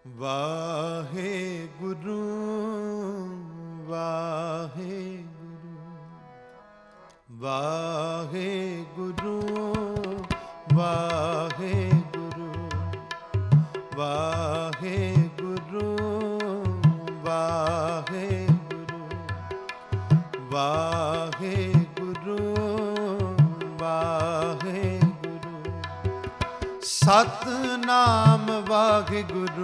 ਵਾਹਿਗੁਰੂ ਵਾਹਿਗੁਰੂ ਵਾਹਿਗੁਰੂ ਵਾਹਿਗੁਰੂ ਵਾਹਿਗੁਰੂ ਵਾਹਿਗੁਰੂ ਵਾਹਿਗੁਰੂ ਸਤਨਾਮ ਵਾਹਿਗੁਰੂ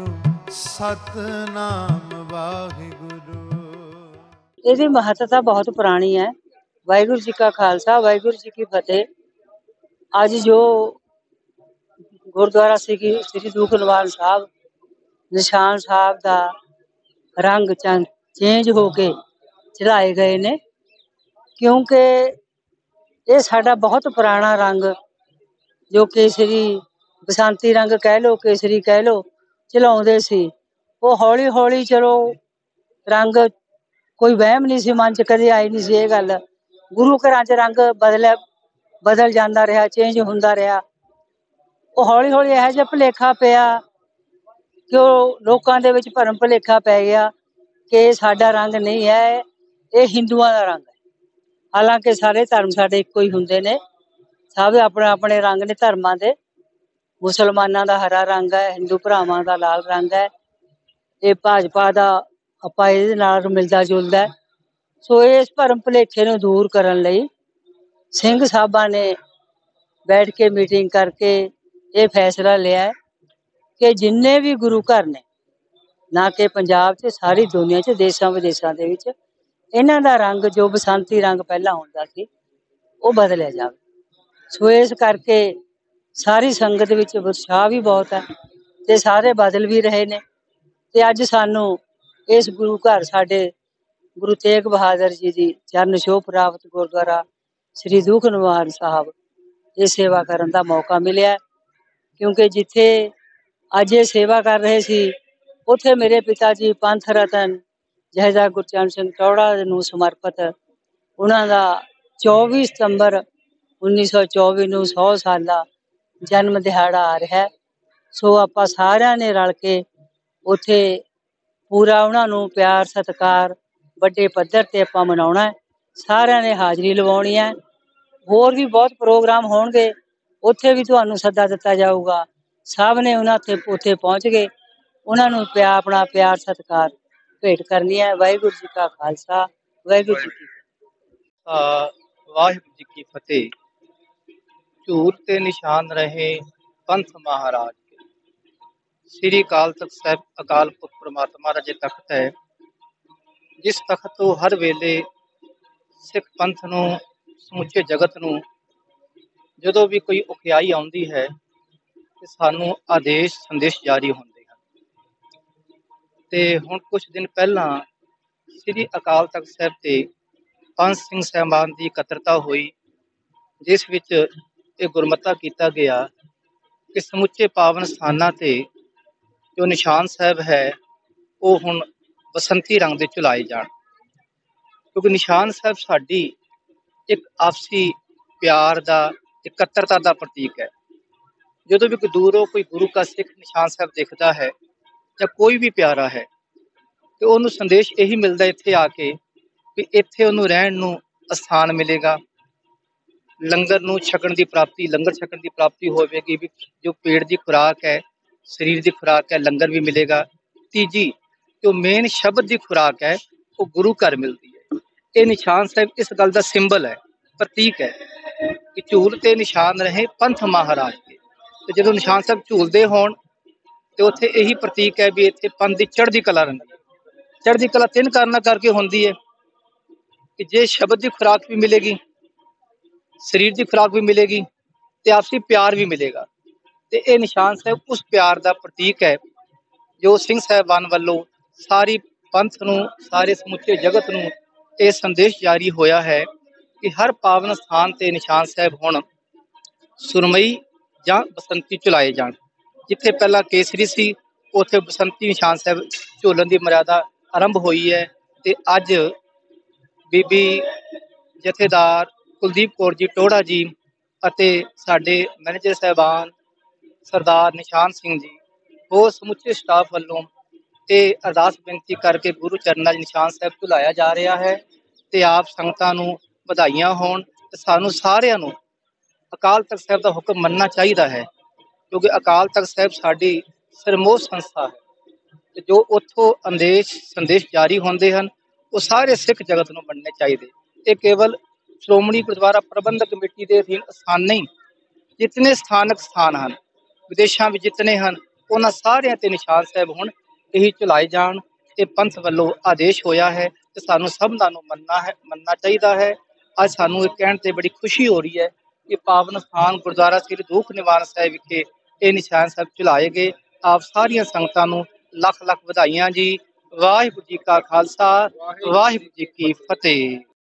ਸਤਨਾਮ ਵਾਹਿਗੁਰੂ। ਇਹਦੀ ਮਹੱਤਤਾ ਬਹੁਤ ਪੁਰਾਣੀ ਹੈ। ਵਾਹਿਗੁਰੂ ਜੀ ਕਾ ਖਾਲਸਾ ਵਾਹਿਗੁਰੂ ਜੀ ਕੀ ਫਤਿਹ। ਅੱਜ ਜੋ ਗੁਰਦੁਆਰਾ ਸ੍ਰੀ ਦੁਖ ਨਿਵਾਰਨ ਸਾਹਿਬ ਨਿਸ਼ਾਨ ਸਾਹਿਬ ਦਾ ਰੰਗ ਚੇਂਜ ਹੋ ਕੇ ਚੜਾਏ ਗਏ ਨੇ, ਕਿਉਂਕਿ ਇਹ ਸਾਡਾ ਬਹੁਤ ਪੁਰਾਣਾ ਰੰਗ ਜੋ ਕੇਸਰੀ ਬਸੰਤੀ ਰੰਗ ਕਹਿ ਲਓ, ਕੇਸਰੀ ਕਹਿ ਲਓ, ਚਲਾਉਂਦੇ ਸੀ। ਉਹ ਹੌਲੀ ਹੌਲੀ ਚਲੋ ਰੰਗ ਕੋਈ ਵਹਿਮ ਨਹੀਂ ਸੀ, ਮਨ 'ਚ ਕਦੇ ਆਈ ਨਹੀਂ ਸੀ ਇਹ ਗੱਲ। ਗੁਰੂ ਘਰਾਂ 'ਚ ਰੰਗ ਬਦਲ ਜਾਂਦਾ ਰਿਹਾ, ਚੇਂਜ ਹੁੰਦਾ ਰਿਹਾ। ਉਹ ਹੌਲੀ ਹੌਲੀ ਇਹੋ ਜਿਹਾ ਭੁਲੇਖਾ ਪਿਆ ਕਿ ਉਹ ਲੋਕਾਂ ਦੇ ਵਿੱਚ ਭਰਮ ਭੁਲੇਖਾ ਪੈ ਗਿਆ ਕਿ ਇਹ ਸਾਡਾ ਰੰਗ ਨਹੀਂ ਹੈ, ਇਹ ਹਿੰਦੂਆਂ ਦਾ ਰੰਗ ਹੈ। ਹਾਲਾਂਕਿ ਸਾਰੇ ਧਰਮ ਸਾਡੇ ਇੱਕੋ ਹੀ ਹੁੰਦੇ ਨੇ, ਸਭ ਆਪਣੇ ਆਪਣੇ ਰੰਗ ਨੇ ਧਰਮਾਂ ਦੇ। ਮੁਸਲਮਾਨਾਂ ਦਾ ਹਰਾ ਰੰਗ ਹੈ, ਹਿੰਦੂ ਭਰਾਵਾਂ ਦਾ ਲਾਲ ਰੰਗ ਹੈ। ਇਹ ਭਾਜਪਾ ਦਾ ਆਪਾਂ ਇਹਦੇ ਨਾਲ ਮਿਲਦਾ ਜੁਲਦਾ। ਸੋ ਇਸ ਭਰਮ ਭੁਲੇਖੇ ਨੂੰ ਦੂਰ ਕਰਨ ਲਈ ਸਿੰਘ ਸਾਹਿਬਾਂ ਨੇ ਬੈਠ ਕੇ ਮੀਟਿੰਗ ਕਰਕੇ ਇਹ ਫੈਸਲਾ ਲਿਆ ਕਿ ਜਿੰਨੇ ਵੀ ਗੁਰੂ ਘਰ ਨੇ, ਨਾ ਕਿ ਪੰਜਾਬ 'ਚ, ਸਾਰੀ ਦੁਨੀਆ 'ਚ, ਦੇਸ਼ਾਂ ਵਿਦੇਸ਼ਾਂ ਦੇ ਵਿੱਚ, ਇਹਨਾਂ ਦਾ ਰੰਗ ਜੋ ਬਸੰਤੀ ਰੰਗ ਪਹਿਲਾਂ ਹੁੰਦਾ ਸੀ ਉਹ ਬਦਲਿਆ ਜਾਵੇ। ਸੋ ਇਸ ਕਰਕੇ ਸਾਰੀ ਸੰਗਤ ਵਿੱਚ ਉਤਸ਼ਾਹ ਵੀ ਬਹੁਤ ਹੈ ਤੇ ਸਾਰੇ ਬਦਲ ਵੀ ਰਹੇ ਨੇ। ਤੇ ਅੱਜ ਸਾਨੂੰ ਇਸ ਗੁਰੂ ਘਰ ਸਾਡੇ ਗੁਰੂ ਤੇਗ ਬਹਾਦਰ ਜੀ ਦੀ ਚਰਨ ਛੋਹ ਪ੍ਰਾਪਤ ਗੁਰਦੁਆਰਾ ਸ੍ਰੀ ਦੁਖ ਨਿਵਾਰਨ ਸਾਹਿਬ ਇਹ ਸੇਵਾ ਕਰਨ ਦਾ ਮੌਕਾ ਮਿਲਿਆ, ਕਿਉਂਕਿ ਜਿੱਥੇ ਅੱਜ ਇਹ ਸੇਵਾ ਕਰ ਰਹੇ ਸੀ ਉੱਥੇ ਮੇਰੇ ਪਿਤਾ ਜੀ ਪੰਥ ਰਤਨ ਜਹੇਦਾਰ ਗੁਰਚਰਨ ਸਿੰਘ ਟੌਹੜਾ ਨੂੰ ਸਮਰਪਿਤ ਉਹਨਾਂ ਦਾ 24 ਸਤੰਬਰ 1924 ਨੂੰ 100 ਸਾਲਾ ਜਨਮ ਦਿਹਾੜਾ ਆ ਰਿਹਾ। ਸੋ ਆਪਾਂ ਸਾਰਿਆਂ ਨੇ ਰਲ ਕੇ ਉੱਥੇ ਪੂਰਾ ਉਹਨਾਂ ਨੂੰ ਪਿਆਰ ਸਤਿਕਾਰ ਵੱਡੇ ਪੱਧਰ 'ਤੇ ਆਪਾਂ ਮਨਾਉਣਾ। ਸਾਰਿਆਂ ਨੇ ਹਾਜ਼ਰੀ ਲਵਾਉਣੀ ਹੈ। ਹੋਰ ਵੀ ਬਹੁਤ ਪ੍ਰੋਗਰਾਮ ਹੋਣਗੇ, ਉੱਥੇ ਵੀ ਤੁਹਾਨੂੰ ਸੱਦਾ ਦਿੱਤਾ ਜਾਊਗਾ। ਸਭ ਨੇ ਉੱਥੇ ਪਹੁੰਚ ਗਏ, ਉਹਨਾਂ ਨੂੰ ਆਪਣਾ ਪਿਆਰ ਸਤਿਕਾਰ ਭੇਟ ਕਰਨੀ ਹੈ। ਵਾਹਿਗੁਰੂ ਜੀ ਕਾ ਖਾਲਸਾ ਵਾਹਿਗੁਰੂ ਜੀ ਕੀ ਵਾਹਿਗੁਰੂ ਜੀ ਕੀ ਫਤਿਹ। ਝੂਰ ਤੇ ਨਿਸ਼ਾਨ ਰਹੇ ਪੰਥ ਮਹਾਰਾਜ ਕੇ, ਸ੍ਰੀ ਅਕਾਲ ਤਖਤ ਸਾਹਿਬ ਅਕਾਲ ਪੁਰਖ ਪ੍ਰਮਾਤਮਾ ਦਾ ਜੇ ਤਖਤ ਹੈ, ਜਿਸ ਤਖਤ ਤੋਂ ਹਰ ਵੇਲੇ ਸਿੱਖ ਪੰਥ ਨੂੰ, ਸਮੁੱਚੇ ਜਗਤ ਨੂੰ ਜਦੋਂ ਵੀ ਕੋਈ ਔਖਿਆਈ ਆਉਂਦੀ ਹੈ ਤੇ ਸਾਨੂੰ ਆਦੇਸ਼ ਸੰਦੇਸ਼ ਜਾਰੀ ਹੁੰਦੇ ਹਨ। ਤੇ ਹੁਣ ਕੁਝ ਦਿਨ ਪਹਿਲਾਂ ਸ੍ਰੀ ਅਕਾਲ ਤਖਤ ਸਾਹਿਬ ਤੇ ਪੰਜ ਸਿੰਘ ਸਾਹਿਬਾਨ ਦੀ ਇਕੱਤਰਤਾ ਹੋਈ, ਜਿਸ ਵਿੱਚ ਇਹ ਗੁਰਮਤਾ ਕੀਤਾ ਗਿਆ ਕਿ ਸਮੁੱਚੇ ਪਾਵਨ ਸਥਾਨਾਂ ਤੇ ਜੋ ਨਿਸ਼ਾਨ ਸਾਹਿਬ ਹੈ ਉਹ ਹੁਣ ਬਸੰਤੀ ਰੰਗ ਦੇ ਝੁਲਾਏ ਜਾਣ, ਕਿਉਂਕਿ ਨਿਸ਼ਾਨ ਸਾਹਿਬ ਸਾਡੀ ਇੱਕ ਆਪਸੀ ਪਿਆਰ ਦਾ, ਇਕੱਤਰਤਾ ਦਾ ਪ੍ਰਤੀਕ ਹੈ। ਜਦੋਂ ਵੀ ਕੋਈ ਦੂਰੋਂ ਕੋਈ ਗੁਰੂ ਕਾ ਸਿੱਖ ਨਿਸ਼ਾਨ ਸਾਹਿਬ ਦੇਖਦਾ ਹੈ ਜਾਂ ਕੋਈ ਵੀ ਪਿਆਰਾ ਹੈ ਤੇ ਉਹਨੂੰ ਸੰਦੇਸ਼ ਇਹੀ ਮਿਲਦਾ ਇੱਥੇ ਆ ਕੇ ਕਿ ਇੱਥੇ ਉਹਨੂੰ ਰਹਿਣ ਨੂੰ ਅਸਥਾਨ ਮਿਲੇਗਾ, ਲੰਗਰ ਨੂੰ ਛਕਣ ਦੀ ਪ੍ਰਾਪਤੀ, ਲੰਗਰ ਛਕਣ ਦੀ ਪ੍ਰਾਪਤੀ ਹੋਵੇਗੀ। ਵੀ ਜੋ ਪੇਟ ਦੀ ਖੁਰਾਕ ਹੈ, ਸਰੀਰ ਦੀ ਖੁਰਾਕ ਹੈ, ਲੰਗਰ ਵੀ ਮਿਲੇਗਾ। ਤੀਜੀ ਜੋ ਮੇਨ ਸ਼ਬਦ ਦੀ ਖੁਰਾਕ ਹੈ ਉਹ ਗੁਰੂ ਘਰ ਮਿਲਦੀ ਹੈ। ਇਹ ਨਿਸ਼ਾਨ ਸਾਹਿਬ ਇਸ ਗੱਲ ਦਾ ਸਿੰਬਲ ਹੈ, ਪ੍ਰਤੀਕ ਹੈ ਕਿ ਝੂਲ ਤੇ ਨਿਸ਼ਾਨ ਰਹੇ ਪੰਥ ਮਹਾਰਾਜ ਕੇ। ਤੇ ਜਦੋਂ ਨਿਸ਼ਾਨ ਸਾਹਿਬ ਝੂਲਦੇ ਹੋਣ ਤੇ ਉੱਥੇ ਇਹੀ ਪ੍ਰਤੀਕ ਹੈ ਵੀ ਇੱਥੇ ਪੰਥ ਦੀ ਚੜ੍ਹਦੀ ਕਲਾ ਰਹਿੰਦੀ ਹੈ। ਚੜ੍ਹਦੀ ਕਲਾ ਤਿੰਨ ਕਾਰਨਾਂ ਕਰਕੇ ਹੁੰਦੀ ਹੈ ਕਿ ਜੇ ਸ਼ਬਦ ਦੀ ਖੁਰਾਕ ਵੀ ਮਿਲੇਗੀ, ਸਰੀਰ ਦੀ ਖੁਰਾਕ ਵੀ ਮਿਲੇਗੀ ਤੇ ਆਪਸੀ ਪਿਆਰ ਵੀ ਮਿਲੇਗਾ। ਤੇ ਇਹ ਨਿਸ਼ਾਨ ਸਾਹਿਬ ਉਸ ਪਿਆਰ ਦਾ ਪ੍ਰਤੀਕ ਹੈ ਜੋ ਸਿੰਘ ਸਾਹਿਬਾਨ ਵੱਲੋਂ ਸਾਰੀ ਪੰਥ ਨੂੰ, ਸਾਰੇ ਸਮੁੱਚੇ ਜਗਤ ਨੂੰ ਇਹ ਸੰਦੇਸ਼ ਜਾਰੀ ਹੋਇਆ ਹੈ ਕਿ ਹਰ ਪਾਵਨ ਸਥਾਨ ਤੇ ਨਿਸ਼ਾਨ ਸਾਹਿਬ ਹੁਣ ਸੁਰਮਈ ਜਾਂ ਬਸੰਤੀ ਝੁਲਾਏ ਜਾਣ। ਜਿੱਥੇ ਪਹਿਲਾਂ ਕੇਸਰੀ ਸੀ ਉੱਥੇ ਬਸੰਤੀ ਨਿਸ਼ਾਨ ਸਾਹਿਬ ਝੋਲਣ ਦੀ ਮਰਿਆਦਾ ਆਰੰਭ ਹੋਈ ਹੈ। ਤੇ ਅੱਜ ਬੀਬੀ ਜਥੇਦਾਰ ਕੁਲਦੀਪ ਕੌਰ ਜੀ ਟੌਹੜਾ ਜੀ ਅਤੇ ਸਾਡੇ ਮੈਨੇਜਰ ਸਾਹਿਬਾਨ ਸਰਦਾਰ ਨਿਸ਼ਾਨ ਸਿੰਘ ਜੀ ਹੋਰ ਸਮੁੱਚੇ ਸਟਾਫ ਵੱਲੋਂ ਇਹ ਅਰਦਾਸ ਬੇਨਤੀ ਕਰਕੇ ਗੁਰੂ ਚਰਨਾਂ 'ਚ ਨਿਸ਼ਾਨ ਸਾਹਿਬ ਝੁਲਾਇਆ ਜਾ ਰਿਹਾ ਹੈ ਤੇ ਆਪ ਸੰਗਤਾਂ ਨੂੰ ਵਧਾਈਆਂ ਹੋਣ ਤੇ ਸਾਨੂੰ ਸਾਰਿਆਂ ਨੂੰ ਅਕਾਲ ਤਖਤ ਸਾਹਿਬ ਦਾ ਹੁਕਮ ਮੰਨਣਾ ਚਾਹੀਦਾ ਹੈ, ਕਿਉਂਕਿ ਅਕਾਲ ਤਖਤ ਸਾਹਿਬ ਸਾਡੀ ਸਰਮੋਹ ਸੰਸਥਾ ਹੈ ਤੇ ਜੋ ਉੱਥੋਂ ਸੰਦੇਸ਼ ਜਾਰੀ ਹੁੰਦੇ ਹਨ ਉਹ ਸਾਰੇ ਸਿੱਖ ਜਗਤ ਨੂੰ ਮੰਨਣੇ ਚਾਹੀਦੇ। ਇਹ ਕੇਵਲ ਸ਼੍ਰੋਮਣੀ ਗੁਰਦੁਆਰਾ ਪ੍ਰਬੰਧਕ ਕਮੇਟੀ ਦੇ ਅਧੀਨ ਸਥਾਨ ਨਹੀਂ, ਜਿਤਨੇ ਸਥਾਨਕ ਸਥਾਨ ਹਨ ਵਿਦੇਸ਼ਾਂ ਵਿੱਚ ਜਿਤਨੇ ਹਨ ਉਹਨਾਂ ਸਾਰਿਆਂ ਤੇ ਨਿਸ਼ਾਨ ਸਾਹਿਬ ਹੁਣ ਇਹੀ ਝੁਲਾਏ ਜਾਣ। ਇਹ ਪੰਥ ਵੱਲੋਂ ਆਦੇਸ਼ ਹੋਇਆ ਹੈ ਤੇ ਸਾਨੂੰ ਸਭਨਾਂ ਨੂੰ ਮੰਨਣਾ ਚਾਹੀਦਾ ਹੈ। ਅੱਜ ਸਾਨੂੰ ਇਹ ਕਹਿਣ ਤੇ ਬੜੀ ਖੁਸ਼ੀ ਹੋ ਰਹੀ ਹੈ ਕਿ ਪਾਵਨ ਸਥਾਨ ਗੁਰਦੁਆਰਾ ਸ੍ਰੀ ਦੂਖ ਨਿਵਾਰਨ ਸਾਹਿਬ ਵਿਖੇ ਇਹ ਨਿਸ਼ਾਨ ਸਾਹਿਬ ਝੁਲਾਏ ਗਏ। ਆਪ ਸਾਰੀਆਂ ਸੰਗਤਾਂ ਨੂੰ ਲੱਖ ਲੱਖ ਵਧਾਈਆਂ ਜੀ। ਵਾਹਿਗੁਰੂ ਜੀ ਕਾ ਖਾਲਸਾ, ਵਾਹਿਗੁਰੂ ਜੀ ਕੀ ਫਤਿਹ।